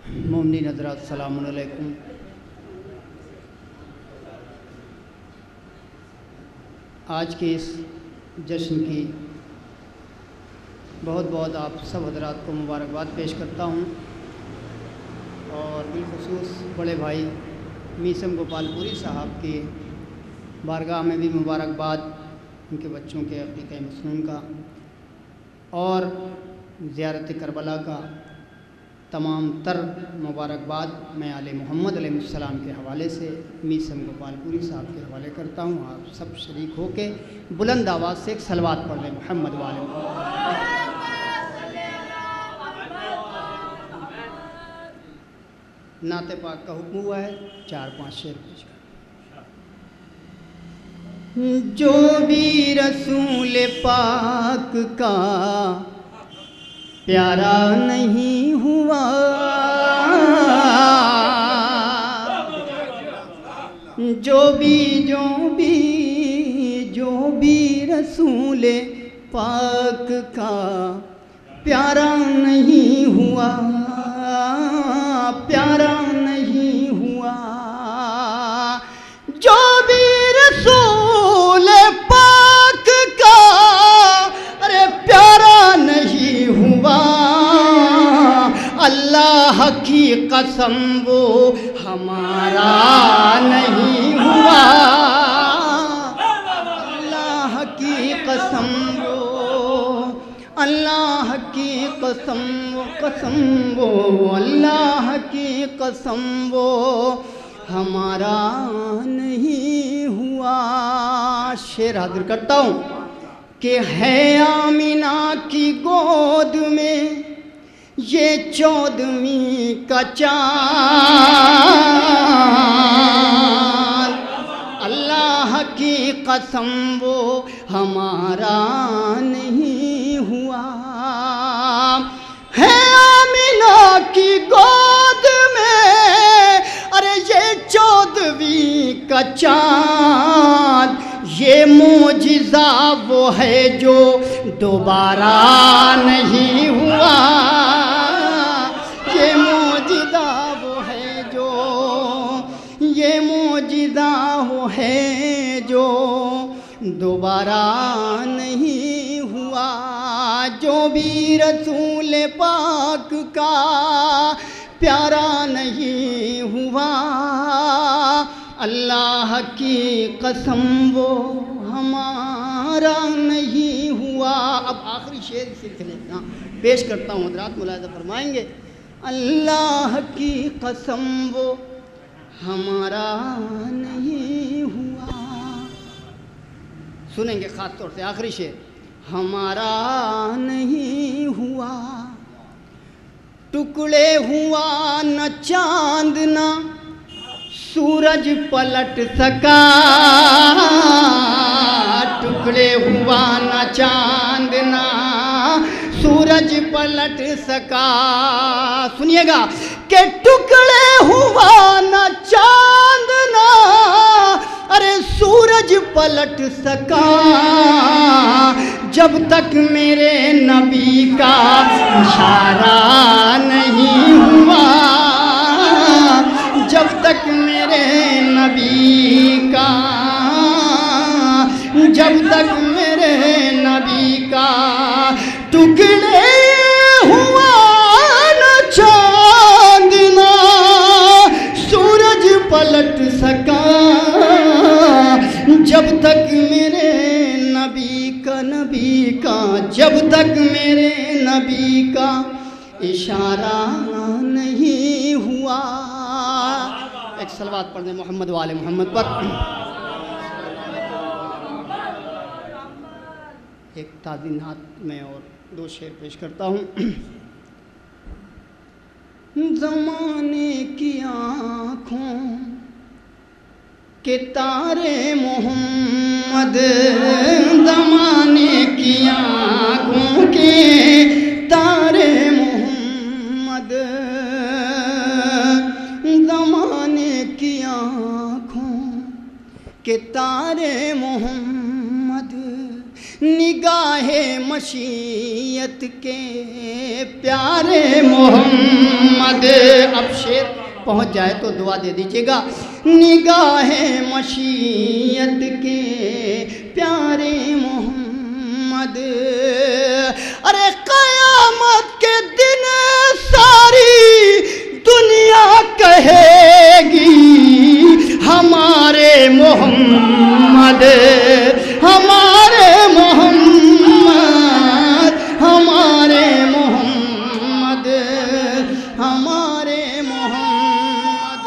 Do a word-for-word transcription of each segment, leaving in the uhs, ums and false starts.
مومنین حضرات السلام علیکم۔ آج کے اس جشن کی بہت بہت آپ سب حضرات کو مبارکباد پیش کرتا ہوں، اور بالخصوص بڑے بھائی میسم گوپال پوری صاحب کی بارگاہ میں بھی مبارکباد، ان کے بچوں کے عقیقہ مسنون کا اور زیارت کربلا کا تمام تر مبارکباد میں آل محمد علیہ السلام کے حوالے سے میسم گوپال پوری صاحب کے حوالے کرتا ہوں۔ آپ سب شریک ہو کے بلند آواز سے ایک صلوات پڑھ لیں محمد والے محمد۔ نعت پاک کا حکم ہوا ہے، چار پانچ شعر پیش کر۔ جو بھی رسول پاک کا پیارا نہیں ہوا، جو بھی جو بھی جو بھی رسول پاک کا پیارا نہیں ہوا، پیارا نہیں ہوا، جو بھی رسول پاک کا ارے پیارا نہیں ہوا، اللہ کی قسم وہ ہمارا نہیں ہوا، اللہ کی قسم وہ اللہ کی قسم وہ قسم وہ اللہ کی قسم وہ ہمارا نہیں ہوا۔ شعر حاضر کرتا ہوں کہ ہے آمینہ کی گود میں یہ چودھویں کا چاند، اللہ کی قسم وہ ہمارا نہیں ہوا، ہے آمینہ کی گود میں ارے یہ چودھویں کا چاند، یہ معجزہ وہ ہے جو دوبارہ نہیں ہوا، یہ معجزہ وہ ہے جو یہ معجزہ وہ ہے جو دوبارہ نہیں ہوا، جو بھی رسول پاک کا پیارا نہیں ہوا، اللہ کی قسم وہ ہمارا نہیں ہوا۔ اب آخری شعر سلسلے کا پیش کرتا ہوں، حضرات ملاحظہ فرمائیں گے۔ اللہ کی قسم وہ ہمارا نہیں ہوا، سنیں گے خاص طور سے آخری شعر، ہمارا نہیں ہوا، ٹکڑے ہوا نہ چاند نہ سورج پلٹ سکا، ٹکڑے ہوا نہ چاند نہ سورج پلٹ سکا، سنیے گا کہ ٹکڑے ہوا نہ چاند نہ ارے سورج پلٹ سکا، جب تک میرے نبی کا اشارہ نہیں ہوا، جب تک میرے نبی کا جب تک میرے نبی کا ٹکڑے ہوا نہ چاند نہ سورج پلٹ سکا، جب تک میرے نبی کا نبی کا جب تک میرے نبی کا اشارہ نہیں ہوا۔ ایک صلوات پڑھ دیں محمد والے محمد پر۔ ایک تعظیم نعت میں اور دو شعر پیش کرتا ہوں۔ زمانے کی آنکھوں کے تارے محمد، زمانے کی آنکھوں کے تارے محمد، زمانے کی آنکھوں کے تارے محمد، نگاہ مشیت کے پیارے محمد، محمد. اب شیر پہنچ جائے تو دعا دے دیجئے گا. نگاہ مشیت کے پیارے محمد. ارے قیامت کے دن ساری دنیا کہے گی ہمارے محمد، ہمارے محمد، ہمارے محمد، ہمارے محمد.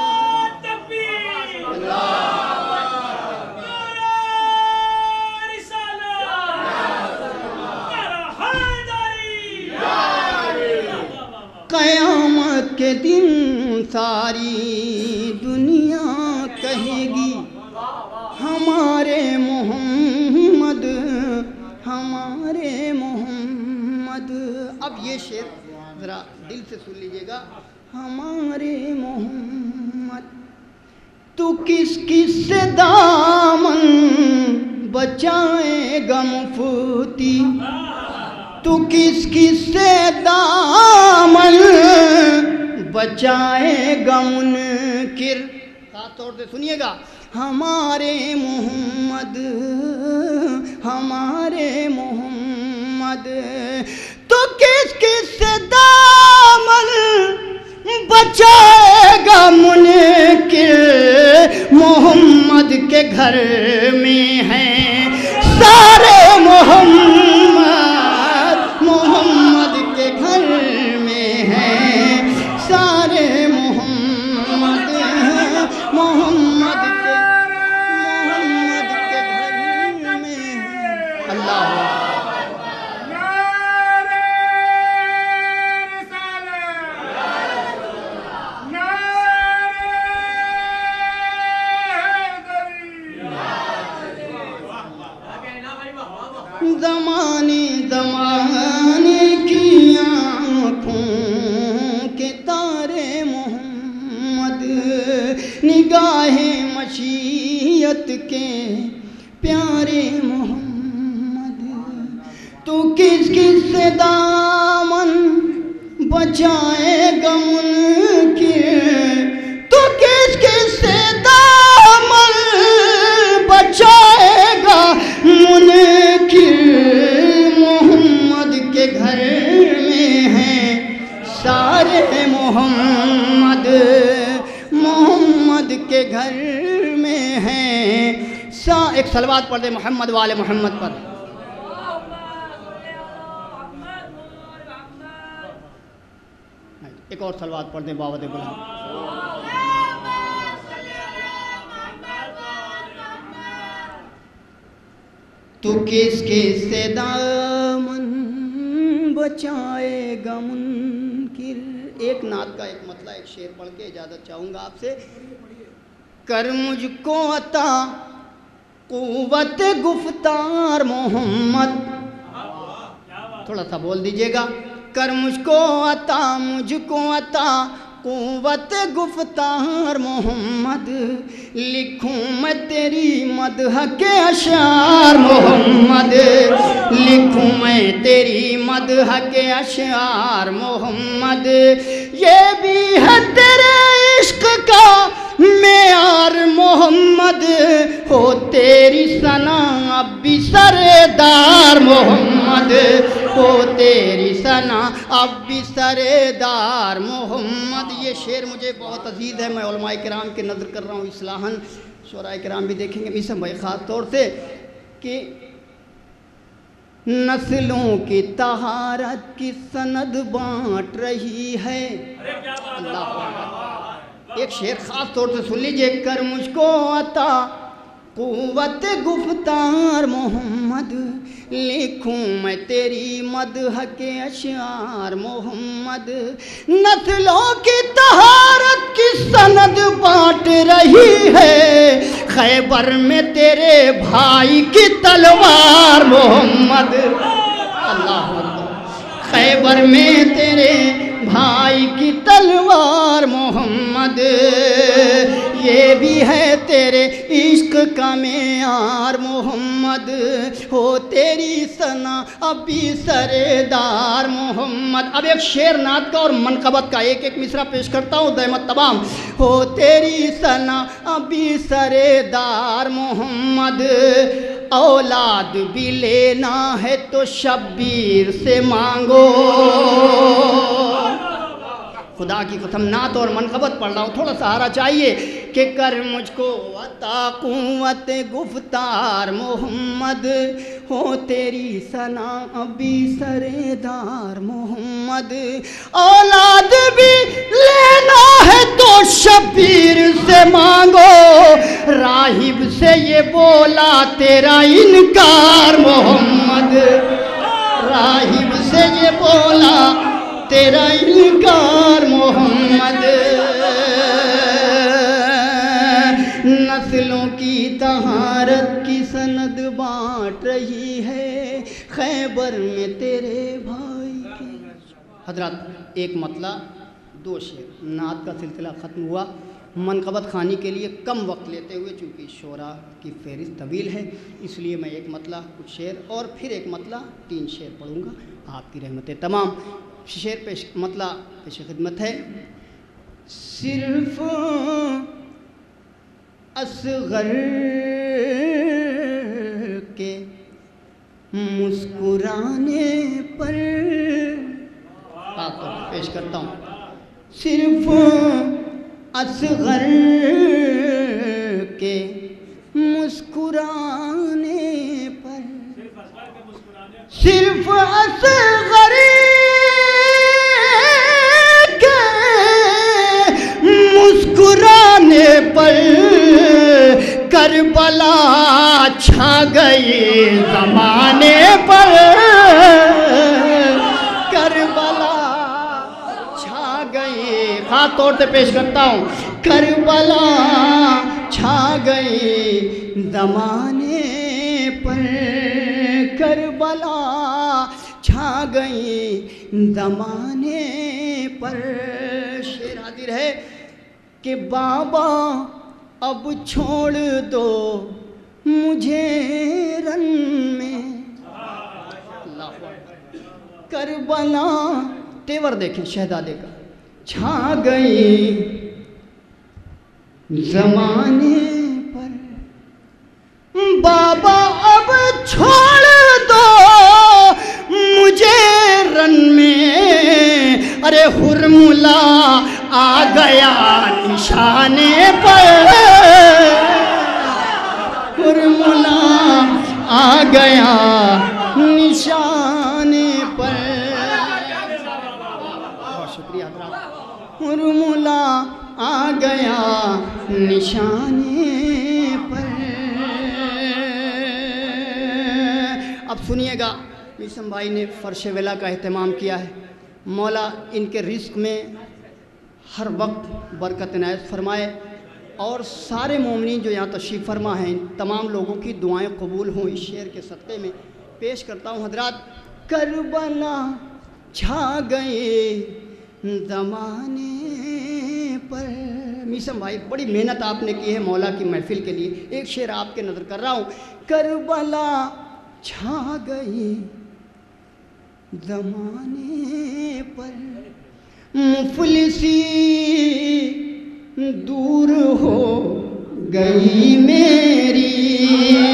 قیامت کے دن ساری دنیا کہے گی ہمارے محمد، ہمارے محمد. اب یہ شعر ذرا دل سے سن لیجئے گا. ہمارے محمد تو کس کس سے دامن بچائے گا مفتی، تو کس کس سے دامن بچائے گا منکر. خاص طور سے سنیے گا. ہمارے محمد، ہمارے محمد تو کس کس سے دامن بچائے گا منکر. محمد کے گھر میں ہیں سارے محمد، محمد کے گھر میں ہیں سارے محمد، محمد کے محمد کے گھر میں ہیں. اللہ زمانے زمانے کی آنکھوں کے تارے محمد، نگاہ مشیت کے پیارے محمد تو کس کس سے دامن بچائے گا منکر، تو کس کس سے دامن بچائے گا منکر. محمد کے گھر میں ہیں سارے محمد، محمد کے گھر میں ہیں سا. ایک صلوات پڑھ دے محمد والے محمد پر. ایک اور صلوات پڑھ دیں باوت بلند. تو کس کس سے دامن بچائے گا منکر. ایک نعت کا ایک مطلع ایک شعر پڑھ کے اجازت چاہوں گا آپ سے. کر مجھ کو عطا قوت گفتار محمد. تھوڑا سا بول دیجئے گا. کر مجھ کو عطا، مجھ کو عطا قوت گفتار محمد. لکھوں میں تیری مدح کے اشعار محمد، لکھوں میں تیری مدح کے اشعار محمد. یہ بھی ہے تیرے عشق کا معیار محمد، ہو تیری ثنا اب بھی سردار محمد، ہو تیری ثنا اب بھی سردار محمد. یہ شعر مجھے بہت عزیز ہے. میں علماء کرام کے نظر کر رہا ہوں اصلاحاً، شعراء کرام بھی دیکھیں گے. میسم بھائی خاص طور سے کہ نسلوں کی طہارت کی سند بانٹ رہی ہے. اللہ اکبر. ایک شعر خاص طور سے سن لیجئے. کر مجھ کو عطا قوت گفتار محمد، لکھوں میں تیری مدح کے اشعار محمد. نسلوں کی طہارت کی سند بانٹ رہی ہے خیبر میں تیرے بھائی کی تلوار محمد. اللہ اکبر. خیبر میں تیرے بھائی کی تلوار محمد. یہ بھی ہے تیرے عشق کا معیار محمد، ہو تیری ثنا ابھی سردار محمد۔ اب ایک شعر نعت کا اور منقبت کا ایک ایک مصرع پیش کرتا ہوں دائمت تمام۔ ہو تیری ثنا ابھی سردار محمد، اولاد بھی لینا ہے تو شبیر سے مانگو۔ خدا کی قسم نعت اور منقبت پڑھ رہا ہوں، تھوڑا سہارا چاہیے کہ کر مجھ کو عطا قوت گفتار محمد، ہو تیری ثنا ابھی سردار محمد، اولاد بھی لینا ہے تو شبیر سے مانگو، راہب سے یہ بولا تیرا انکار محمد، راہب سے یہ بولا تیرا انکار محمد۔ نسلوں کی طہارت کی سند بانٹ رہی ہے خیبر میں تیرے بھائی کی۔ حضرات ایک مطلع دو شعر، نعت کا سلسلہ ختم ہوا۔ منقبت خوانی کے لیے کم وقت لیتے ہوئے چونکہ شعراء کی فہرست طویل ہے اس لیے میں ایک مطلع کچھ شعر اور پھر ایک مطلع تین شعر پڑھوں گا، آپ کی رحمتیں تمام۔ شعر پیش مطلع پیش خدمت ہے۔ صرف اصغر کے مسکرانے پر، پیش کرتا ہوں، صرف اصغر کے مسکرانے پر، صرف اصغر کے مسکرانے پر کربلا چھا گئی زمانے پر، کربلا چھا گئی، خاص طور سے پیش کرتا ہوں، کربلا چھا گئی زمانے پر، کربلا چھا گئی زمانے پر۔ شعر حاضر ہے کہ بابا اب چھوڑ دو مجھے رن میں، کربلا تیور دیکھیں شہزادے کا، چھا گئی زمانے پر، بابا اب چھوڑ دو مجھے رن میں، ارے ہرملا آ گیا نشانے پر، ہرملا آ گیا نشانے پر۔ بہت شکریہ حضرات۔ ہرملا آ گیا نشانے پر۔ اب سنیے گا، میثم بھائی نے فرش ولا کا اہتمام کیا ہے، مولا ان کے رزق میں ہر وقت برکت عنایت فرمائے اور سارے مومنین جو یہاں تشریف فرما ہیں تمام لوگوں کی دعائیں قبول ہوں۔ اس شعر کے صدقے میں پیش کرتا ہوں حضرات۔ کربلا چھا گئے زمانے پر۔ میثم بھائی بڑی محنت آپ نے کی ہے مولا کی محفل کے لیے، ایک شعر آپ کے نظر کر رہا ہوں۔ کربلا چھا گئی زمانے پر، مفلسی دور ہو گئی میری،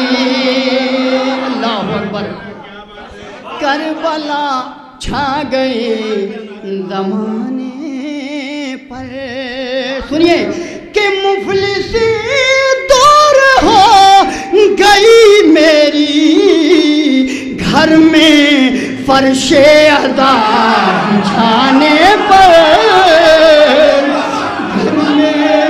اللہ اکبر۔ کربلا چھا گئی زمانے پر، سنیے کہ مفلسی دور ہو گئی میری، گھر میں فرش ادا بچھانے پر، گھر میں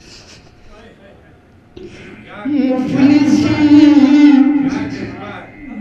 مفلسی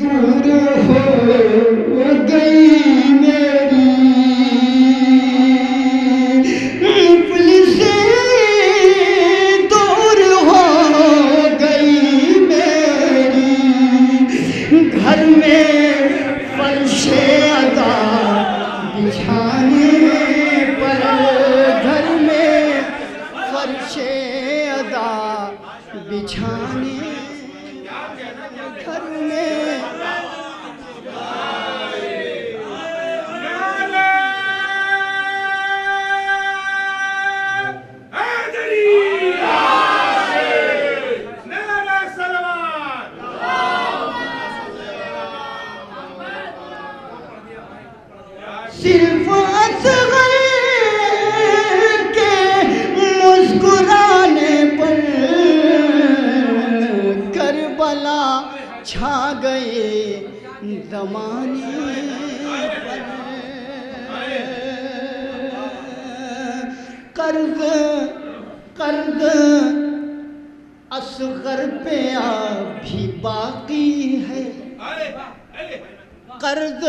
بچھانے گھر میں صرف اصغر کے مسکرانے پر کربلا چھا گئے زمانے پر قرض قرض اصغر پہ ابھی باقی ہے قرض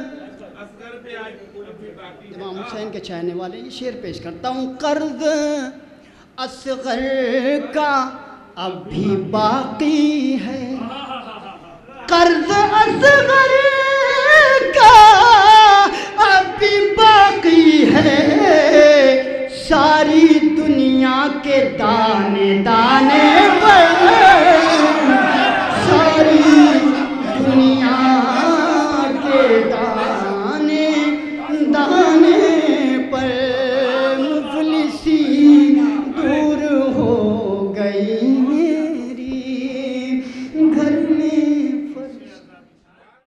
امام حسین کے چاہنے والے یہ شعر پیش کرتا ہوں قرض اصغر کا اب بھی باقی ہے قرض اصغر کا اب بھی باقی ہے ساری دنیا کے دانے